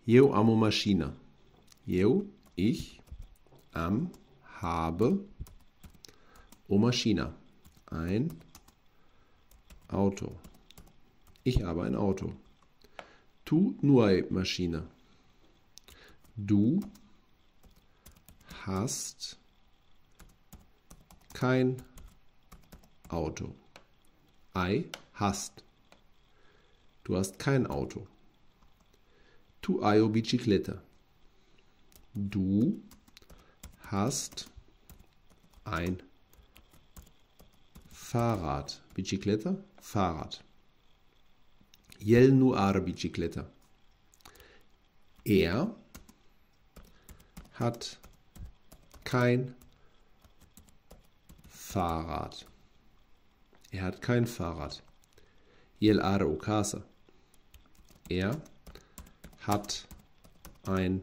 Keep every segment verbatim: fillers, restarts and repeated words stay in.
Eu am o mașină. Eu, ich, am, habe, o mașină. Ein Auto. Ich habe ein Auto. Tu nu ai Maschine. Du hast kein Auto. Ai, hast. Du hast kein Auto. Tu ai o bicicletă. Du hast ein Fahrrad. Bicicletă, Fahrrad. El nu are bicicletă. Er hat kein Fahrrad. Er hat kein Fahrrad. El are o casă. Er hat ein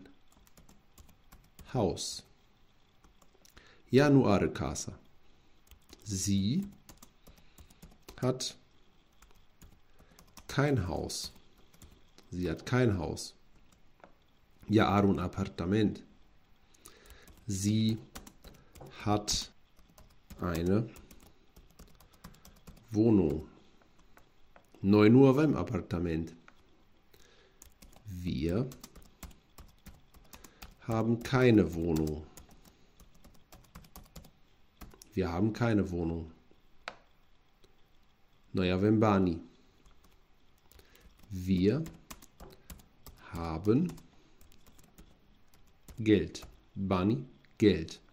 Haus. Ea nu are casă. Sie hat kein Haus. Sie hat kein Haus. Ea are un apartament. Sie hat eine Wohnung. Noi nu avem apartament. Wir haben keine Wohnung. Wir haben keine Wohnung. Noi avem bani. Wir haben Geld. Bani, Geld.